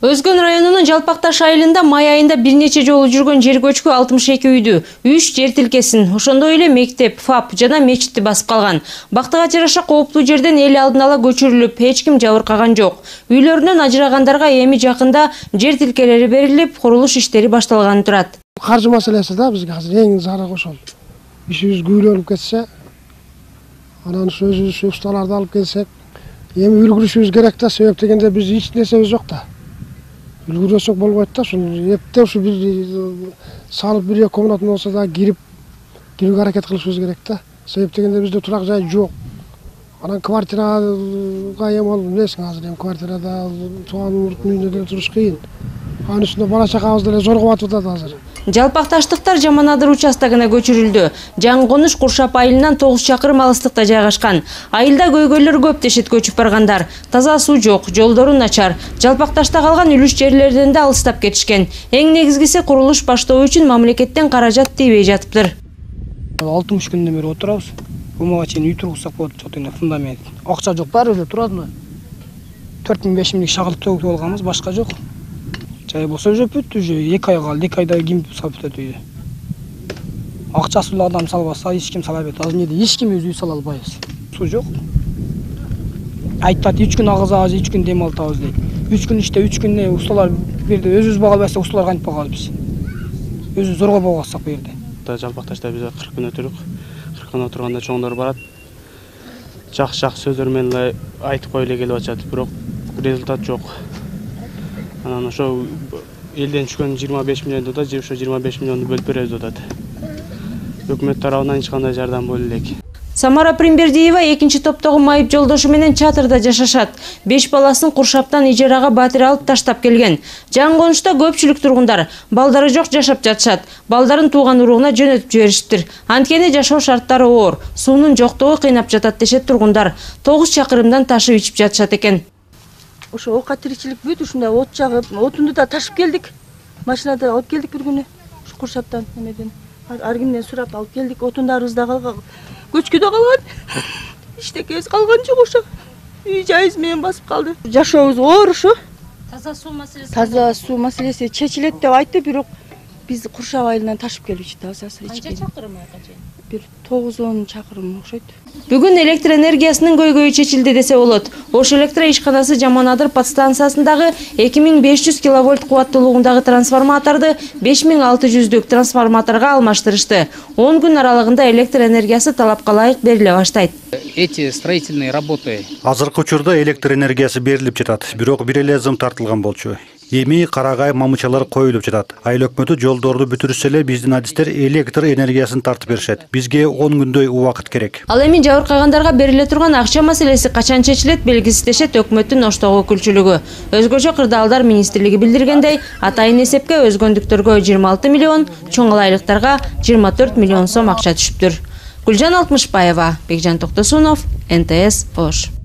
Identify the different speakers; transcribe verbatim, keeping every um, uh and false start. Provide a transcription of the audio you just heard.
Speaker 1: Өзгөн районунун Жалпакташ айылында май айында бир нече жолу жүргөн жер көчкү алтымыш эки үйдү, үч жер тилкесин, ошондой эле мектеп, ФАП жана мечитти басып калган. Бактыга жараша кооптуу жерден эл алдын ала көчүрүлүп, эч ким жабыркаган жок. Үйлөрүнөн ажырагандарга эми жакында жер тилкелери берилип, курулуш иштери башталганы турат.
Speaker 2: Каржы маселеси да бизге азыр эң зарыл ошол. Ишибиз күйлөнүп кетсе, анан өзүбүз усталарды алып келсек, эми үлгүрүшүбүз керек да, себеп дегенде биз эч нерсебиз жок да. Үлгүрөсөк болбойт да, ушул эпте ушу бир салып бир комнатаны болсо да кирип, кирүүгө аракет кылышыбыз керек да. Себеп дегенде бизде турак жай жок. Анан квартирага эми ал билесиң азыр эми квартирада тууган мурдун үйүндө деле туруш кыйын. Анын үстүнө бала чакабыз деле зоргоп атат азыр.
Speaker 1: Жалпакташтыктар Жаманадыр участогуна көчүрүлдү. Жаңгонуш Куршап айылынан тогуз чакырым алыстыкта жайгашкан. Айылда көйгөйлөр көп дешет көчүп баргандар. Таза суу жок, жолдору начар. Жалпакташта калган үлүш жерлерден да алыстап кетишкен. Эң негизгиси курулуш баштоо үчүн мамлекеттен каражат тийбей жатыптыр.
Speaker 3: алтымыш күндөн бери отурабыз. Бумага чейин үй тургузсак болот, чотуна фундамент. Акча жок, баары эле турадымы? төрт миң беш миңдик шагыл төгүп алганбыз, башка жок. Жай болсо уже бүт, уже эки ай калды, эки айда ким салып бүтөт үйдү. Акчасы эле адам салбаса, эч ким сала берет. Азыр эмне эч ким өз үй сала албайбыз. Суу жок. Айтат, үч күн агызабыз, үч күн дем алтабыз дейт. үч күн иште, үч күн усталар берди, өзүбүз бага берсек, усталар кантип багалы биз. Өзүбүз зорго багасак бу жерде.
Speaker 4: Жалпакташта биз кырк күн өтүрүк. кырк күн отурганда чоңдор барат. Жакшы-жакшы сөздөр менен эле айтып коюп эле келип атышат, бирок результат жок. Анан ошо элден түшкөн жыйырма беш миллионду да ошо жыйырма беш миллионду бөлүп беребиз деп атат. Өкмөт тарабынан эч кандай жардам боло элек.
Speaker 1: Самара Примбердиева экинчи топтогу майып жолдошу менен чатырда жашашат. беш баласын Куршаптан ижарага батир алып таштап келген. Жаңгонушта көпчүлүк тургундар балдары жок жашап жатышат. Балдарын тууган уругуна жөнөтүп жибериштир. Анткени жашоо шарттары оор, суунун жоктугу кыйнап жатат дешет тургундар. тогуз чакырымдан ташып ичип жатышат экен.
Speaker 5: Ошо оокат тиричилик бүт ушундай от жагып, отунду да ташып келдик. Машинада алып келдик бир күнү. Ушу Куршаптан эмеден. Ар кимден сурап алып келдик. Отундарыбыз да калган. Көчкүдө калган. Иштекебиз калган жок ошо. Үй жайыбыз менен басып калды. Жашообуз оор ушу.
Speaker 1: Таза суу маселеси.
Speaker 5: Таза суу маселеси чечилет деп айтты, бирок биз Куршап айылынан ташып келип тазасы ичкен.
Speaker 1: Канча чакырым айга чейин?
Speaker 5: Бир тогуз он чакырым окшойт.
Speaker 1: Бүгүн электр энергиясынын көйгөйү чечилди десе болот. Ош электр ишканасы Жаманадыр подстанциясындагы эки миң беш жүз киловольт кубаттуулугундагы трансформаторду беш миң алты жүздүк трансформаторго алмаштырышты. он күн аралыгында электр энергиясы талапка ылайык бериле баштайт.
Speaker 6: Эти строительные работы.
Speaker 7: Азыркы учурда электр энергиясы берилип жатат, бирок бир эле зым тартылган болчу. Эми карагай мамычалар коюлуп жатат. Айыл өкмөтү жолдорду бүтүрүшсө эле биздин адистер электр энергиясын тартып беришет. Бизге он күндөй убакыт керек.
Speaker 1: Ал эми жабыркагандарга бериле турган акча маселеси качан чечилет белгисиз дешет өкмөттүн Оштогу өкүлчүлүгү. Өзгөчө кырдаалдар министрлиги билдиргендей, атайын эсепке өзгөндүктөргө жыйырма алты миллион, чоң айлыктарга жыйырма төрт миллион сом акча түшүптүр. Гүлжан Алтмышбаева, Бекжан Токтосунов, эн тэ эс Ош.